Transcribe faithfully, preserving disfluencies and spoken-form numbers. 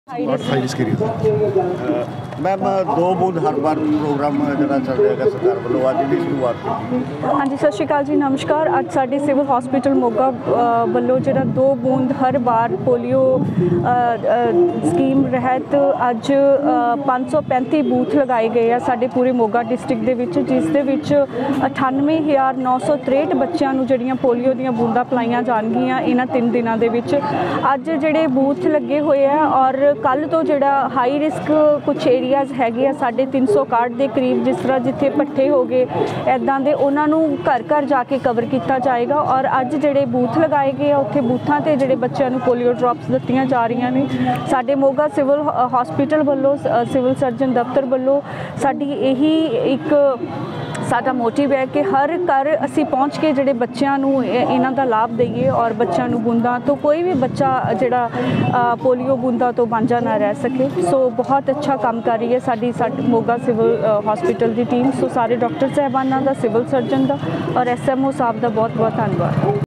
High risk area ma'am दो बूंद हर बार programme जो चल रहा है सरकार वालों अज की शुरुआत की। हाँ जी, सत श्री अकाल जी, नमस्कार। अज साडे सिविल हॉस्पिटल मोगा वालों जो दो बूंद हर बार पोलियो स्कीम रहत अज पाँच सौ पैंती बूथ लगाए गए हैं साडे पूरे मोगा डिस्ट्रिक्ट दे विच, जिस दे विच अठानवे हज़ार नौ सौ त्रेहठ बच्चों नूं जिहड़ियां पोलियो दीयां बूंदां पिलाईयां जाणगीਆਂ इन्हां तीन दिनों के विच। अज जिहड़े बूथ लगे हुए हैं और कल तो जिहड़ा हाई रिस्क कुछ एरियाज़ हैगे आ साढ़े तीन सौ काठ के करीब, जिस तरह जिथे पट्ठे हो गए इदां दे उन्हां नूं घर घर जाके कवर किया जाएगा। और अज जिहड़े बूथ लगाए गए उत्थे बूथां ते जिहड़े बच्चों नूं पोलियो ड्रॉप्स दित्तियां जा रही ने। साडे मोगा सिविल हॉस्पिटल वालों सिविल सर्जन दफ्तर वालों साडी यही एक साडा मोटिव है कि हर घर असी पहुँच के जिहड़े बच्चों नूं इन्हां दा लाभ दईए और बच्चों नूं बूंदां तो कोई भी बच्चा जिहड़ा पोलियो बूंदां तो वांझा ना रह सके। सो बहुत अच्छा काम कर रही है साडी साडी मोगा सिविल हॉस्पिटल की टीम। सो सारे डॉक्टर साहबानां दा, सिविल सर्जन दा और एस एम ओ साहब का बहुत बहुत धन्यवाद।